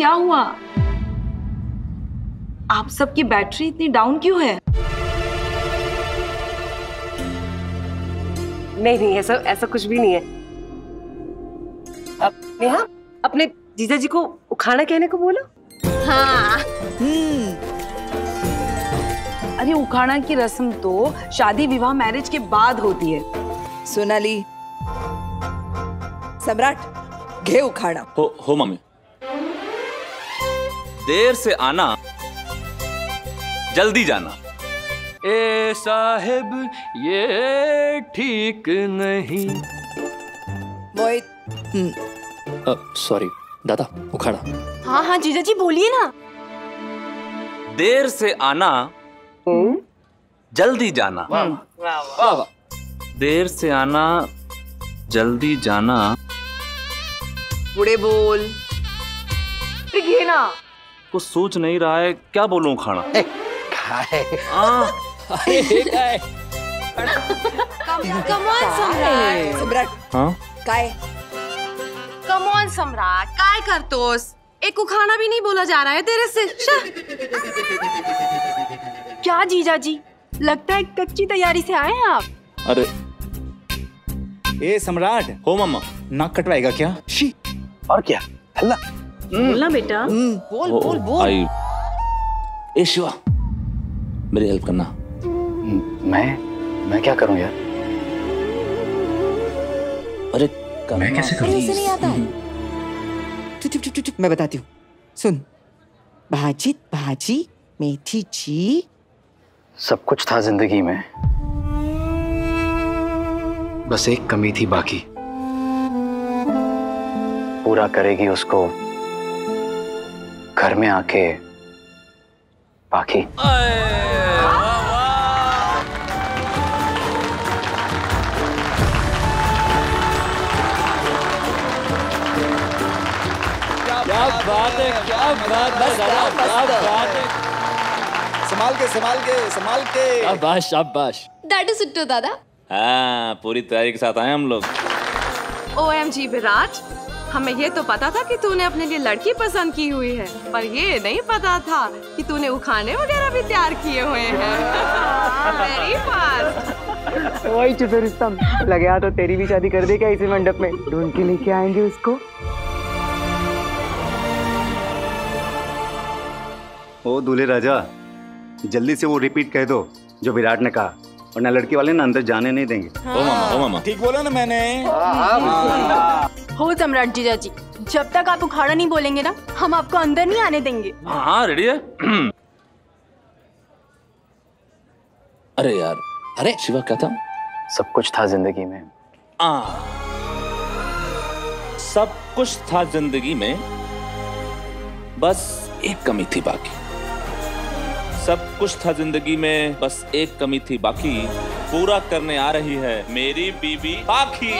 क्या हुआ? आप सबकी बैटरी इतनी डाउन क्यों है? नहीं, ऐसा कुछ भी नहीं है। अब नेहा, अपने जीजा जी को उखाड़ा कहने को बोलो। हाँ। अरे उखाड़ा की रस्म तो शादी विवाह मैरिज के बाद होती है। सोनाली, सम्राट घे उखाड़ा। हो मम्मी। देर से आना, जल्दी जाना। ए साहिब ये ठीक नहीं। मोहित। सॉरी दादा, उखाड़ा। हाँ जीजा जी बोलिए ना। देर से आना, जल्दी जाना। वाह। देर से आना, जल्दी जाना। बुढ़े बोल। घे ना। कुछ सोच नहीं रहा है, क्या बोलूं खाना? कम ऑन सम्राट। सम्राट। हाँ? काय? कम ऑन सम्राट, काय करतोस? एक उखाना भी नहीं बोला जा रहा है तेरे से। क्या जीजा जी, लगता है कच्ची तैयारी से आए हैं आप। अरे ए सम्राट, हो मम्मा। नाक कटवाएगा क्या? शी। और क्या? हल्ला। बोलना बेटा। बोल। आई। ए शिवा, मेरी हेल्प करना। मैं क्या करूं यार? अरे मैं कैसे करूं? उसे नहीं आता है। चुप, मैं बताती हूँ। सुन, भाजी मेथी ची। सब कुछ था जिंदगी में, बस एक कमी थी बाकी। पूरा करेगी उसको घर में आके बाकी। क्या बात है, क्या बात है। संभाल के। शाबाश। दैट इज इट दादा। हाँ, पूरी तैयारी के साथ आए हम लोग। OMG विराट, हमें ये तो पता था कि तूने अपने लिए लड़की पसंद की हुई है, पर ये नहीं पता था कि तूने उखाने वगैरह भी तैयार किए हुए हैं। Very fast. वही चुपे रुस्तम, लगे तो तेरी भी शादी कर दे क्या इसी मंडप में? ढूंढ के लेके आएंगे उसको। ओ दूल्हे राजा, जल्दी से वो रिपीट कह दो जो विराट ने कहा, वरना लड़की वाले ना अंदर जाने नहीं देंगे। हो मामा। ठीक बोला ना मैंने? हो सम्राट जीजा जी, जब तक आप उखाड़ा नहीं बोलेंगे ना, हम आपको अंदर नहीं आने देंगे। हाँ रेडी है। अरे यार, अरे शिवा क्या था? सब कुछ था जिंदगी में। सब कुछ था जिंदगी में, बस एक कमी थी बाकी। सब कुछ था जिंदगी में, बस एक कमी थी बाकी। पूरा करने आ रही है मेरी बीबी पाखी।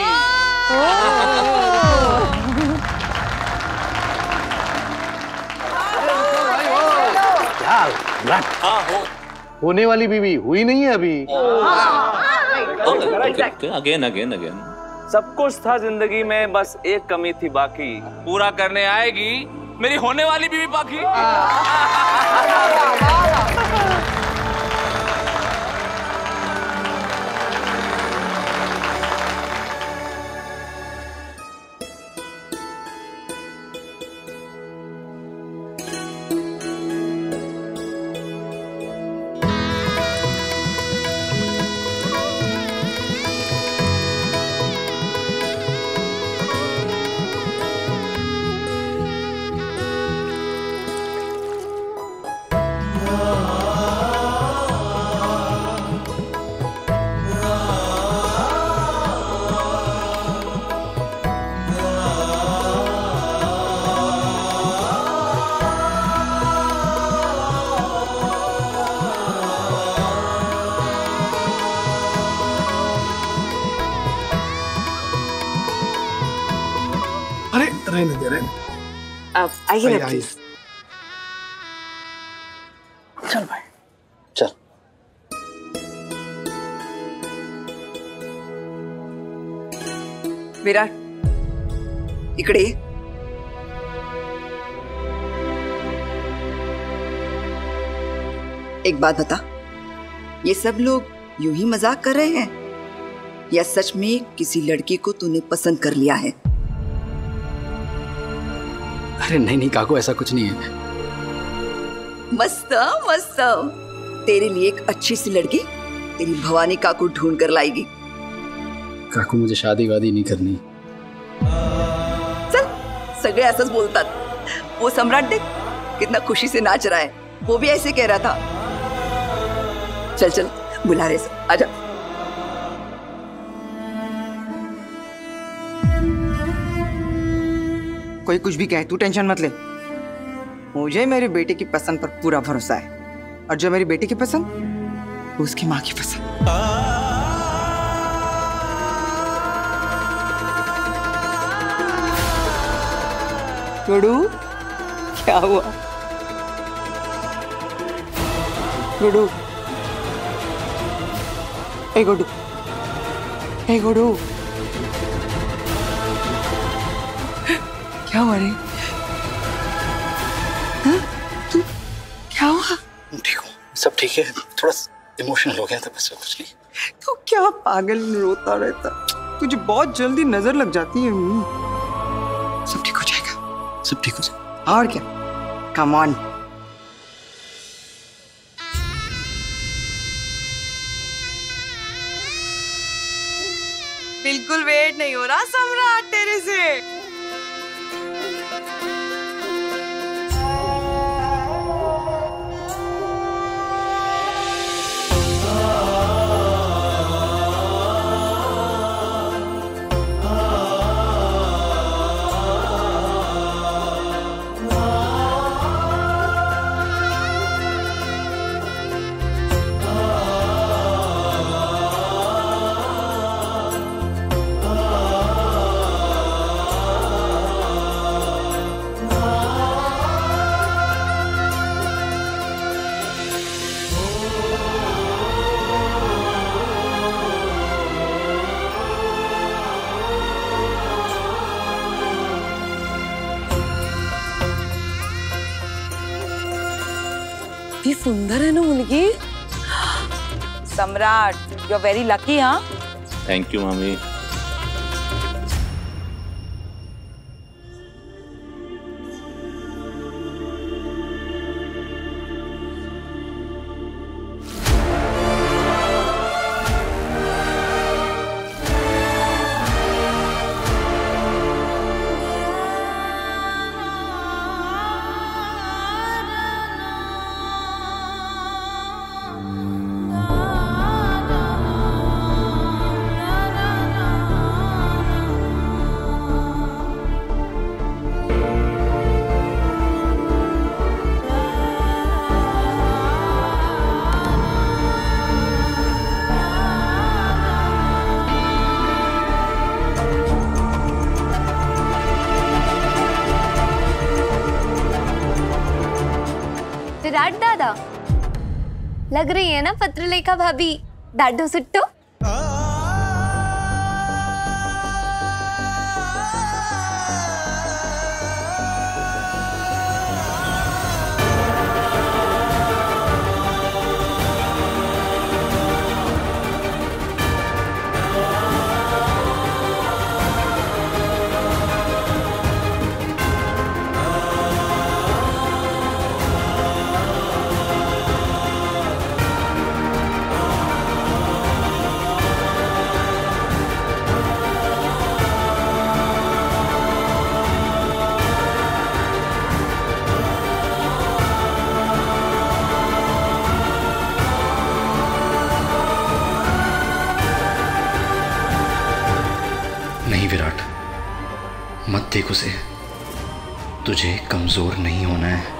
हाँ हो। होने वाली बीवी हुई नहीं है अभी। अगेन। सब कुछ था जिंदगी में, बस एक कमी थी बाकी। पूरा करने आएगी मेरी होने वाली बीवी पाखी। रहने दे। अब आइए ना प्लीज। चल भाई चल। विराट इकडे ये। एक बात बता, ये सब लोग यूं ही मजाक कर रहे हैं या सच में किसी लड़की को तूने पसंद कर लिया है? अरे नहीं नहीं काकू, ऐसा कुछ नहीं है। मस्त मस्त, तेरे लिए एक अच्छी सी लड़की तेरी भवानी काकू ढूंढ कर लाएगी। काकू मुझे शादी वादी नहीं करनी। चल, सगळे असंच बोलतात। वो सम्राट देख कितना खुशी से नाच रहा है, वो भी ऐसे कह रहा था। चल चल बुला रहे से, आजा। कोई कुछ भी कहे, तू टेंशन मत ले। मुझे मेरी बेटी की पसंद पर पूरा भरोसा है, और जो मेरी बेटी की पसंद वो उसकी माँ की पसंद। गुडू, क्या हुआ? गुडू, ए गुडू, ए गुडू, क्या हुआ रे? हाँ? तू क्या हुआ? ठीक हूँ, सब ठीक है, थोड़ा इमोशनल हो गया था बस, कुछ नहीं। तू क्या पागल रोता रहता, तुझे बहुत जल्दी नजर लग जाती है। सब ठीक हो जाएगा, सब ठीक हो जाएगा। और क्या, कम ऑन। बिल्कुल वेट नहीं हो रहा सम्राट तेरे से। कितनी सुंदर है ना मुलगी। Samrat, you are very lucky. हाँ, थैंक यू मम्मी। विराट दादा लग रही है ना पत्रलेखा भाभी दादू सुट्टू। नहीं विराट, मत देख उसे, तुझे कमजोर नहीं होना है।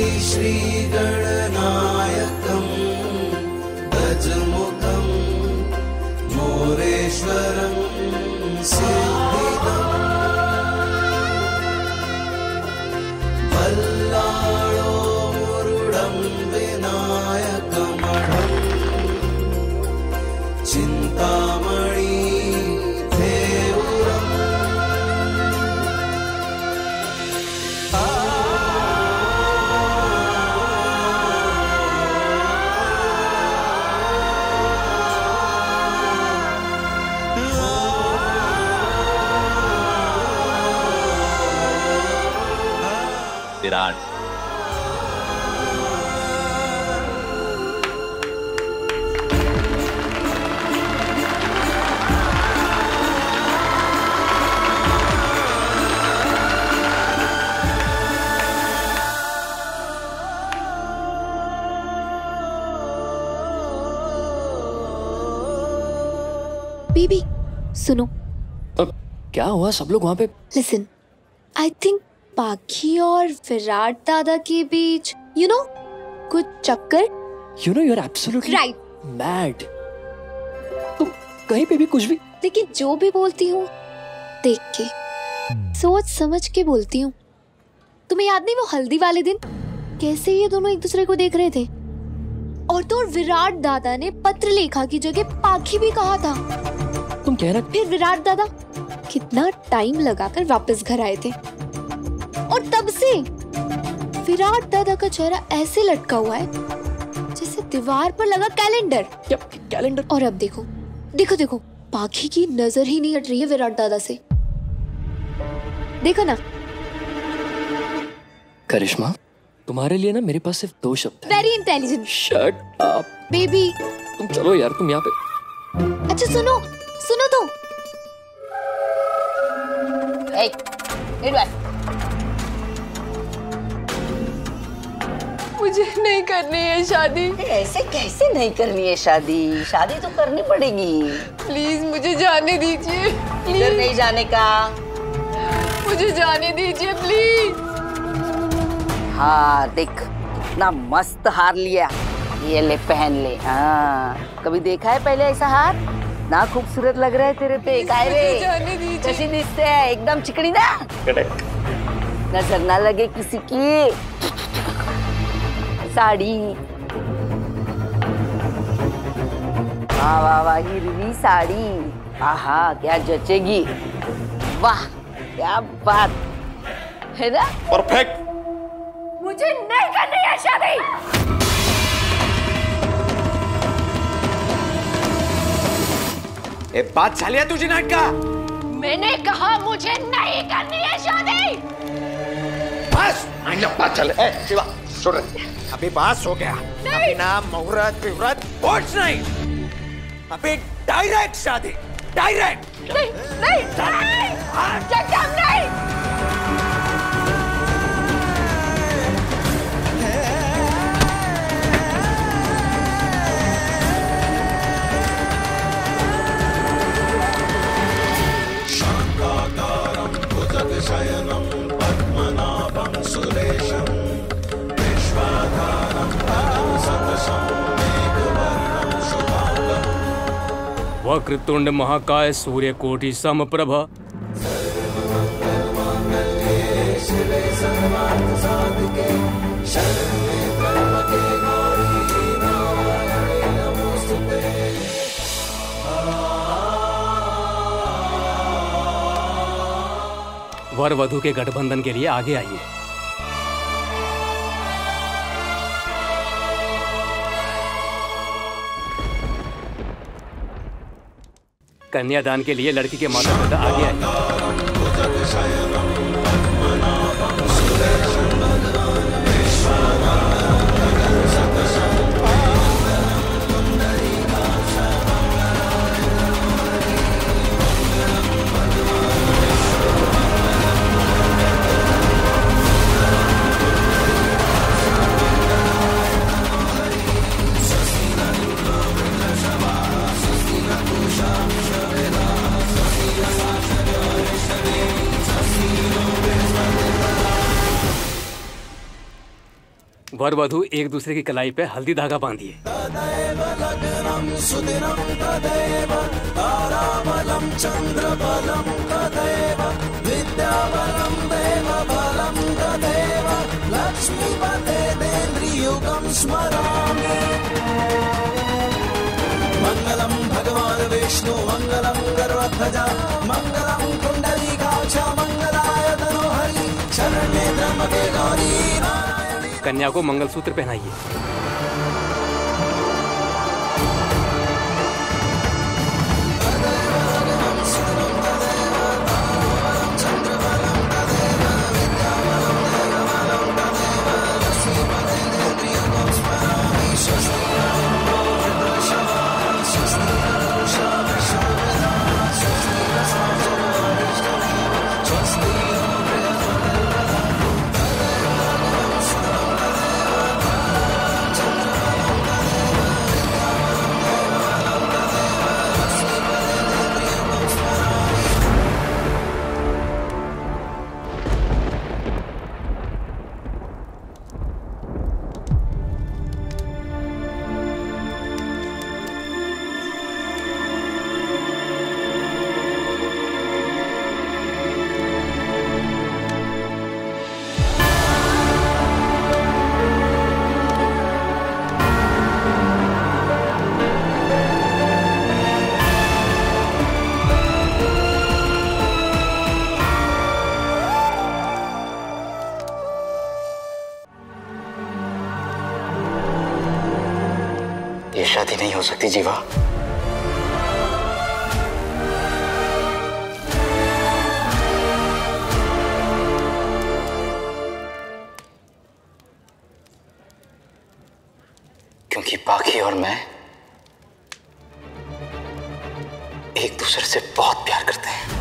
श्रीगणनायकं गजमुखं मोरेश्वरं सिद्धिदं बल्लाळो मुरुडं विनायकमढं चिन्तामणि देवुरम् विराट, बेबी सुनो। क्या हुआ? सब लोग वहाँ पे? लिसन, आई थिंक पाखी और विराट दादा के बीच कुछ चक्कर। You know, you are absolutely right. Mad. तुम कहीं पे भी कुछ भी। लेकिन जो भी बोलती हूँ देख के सोच समझ के बोलती हूँ। तुम्हें याद नहीं वो हल्दी वाले दिन कैसे ये दोनों एक दूसरे को देख रहे थे? और तो विराट दादा ने पत्रलेखा की जगह पाखी भी कहा था। तुम कह रहे? फिर विराट दादा कितना टाइम लगाकर वापस घर आए थे और तब से विराट दादा का चेहरा ऐसे लटका हुआ है जैसे दीवार पर लगा कैलेंडर। कैलेंडर? और अब देखो देखो देखो, पाखी की नजर ही नहीं हट रही है विराट दादा से। देखो ना। करिश्मा, तुम्हारे लिए ना मेरे पास सिर्फ 2 शब्द हैं। Very intelligent. Shut up baby. तुम चलो यार, तुम यहाँ पे। अच्छा सुनो सुनो तो। मुझे नहीं करनी है शादी। ऐसे कैसे नहीं करनी है शादी? शादी तो करनी पड़ेगी। प्लीज मुझे जाने दीजिए। इधर नहीं जाने का। मुझे जाने दीजिए प्लीज। हाँ देख, कितना मस्त हार लिया। ये ले पहन ले। हाँ, कभी देखा है पहले ऐसा हार? ना खूबसूरत लग रहा है तेरे पे। काय रे, कैसी दिखते है? एकदम चिकनी ना। नजर ना लगे किसी की। साड़ी, वाह वाह वाह, हिरवी साड़ी। आहा, क्या जचेगी। वाह, क्या बात है ना। परफेक्ट। मुझे नहीं करनी है शादी। ए बात झाली तुझी नाटका। मैंने कहा मुझे नहीं करनी है शादी। बस बात चले। शिवा छोड़ रहे, अभी बात हो गया। अभी ना मुहूर्त विहूर्त कुछ नहीं, अभी डायरेक्ट शादी। डायरेक्ट। नहीं नहीं नहीं। शयनं पद्मनाभं सुरेशं विश्वाधारं सततं मेघवर्णं शुभांगं वक्रतुंड महाकाय सूर्यकोटि समप्रभ शिवे सर्वार्थ साधिके शरण्ये त्र्यंबके गौरी नारायणे नमोस्तुते। वर वधु के गठबंधन के लिए आगे आइए। कन्यादान के लिए लड़की के माता पिता आगे आइए। See वर वधु एक दूसरे की कलाई पे हल्दी धागा बांधिए। तदैव लग्नं सुदिनं तदैव ताराबलं चन्द्रबलं तदैव विद्याबलं देवबलं तदैव लक्ष्मीपतेन्द्रियुगं स्मरामि। मङ्गलं भगवान् विष्णु मङ्गलं गरुडध्वजा मङ्गलं कुण्डलीकाक्ष मङ्गलाय तनोहरि शरण्ये त्र्यम्बके गौरी नारायणी। कन्या को मंगलसूत्र पहनाइए। ये शादी नहीं हो सकती जीवा। क्योंकि बाकी और मैं एक दूसरे से बहुत प्यार करते हैं।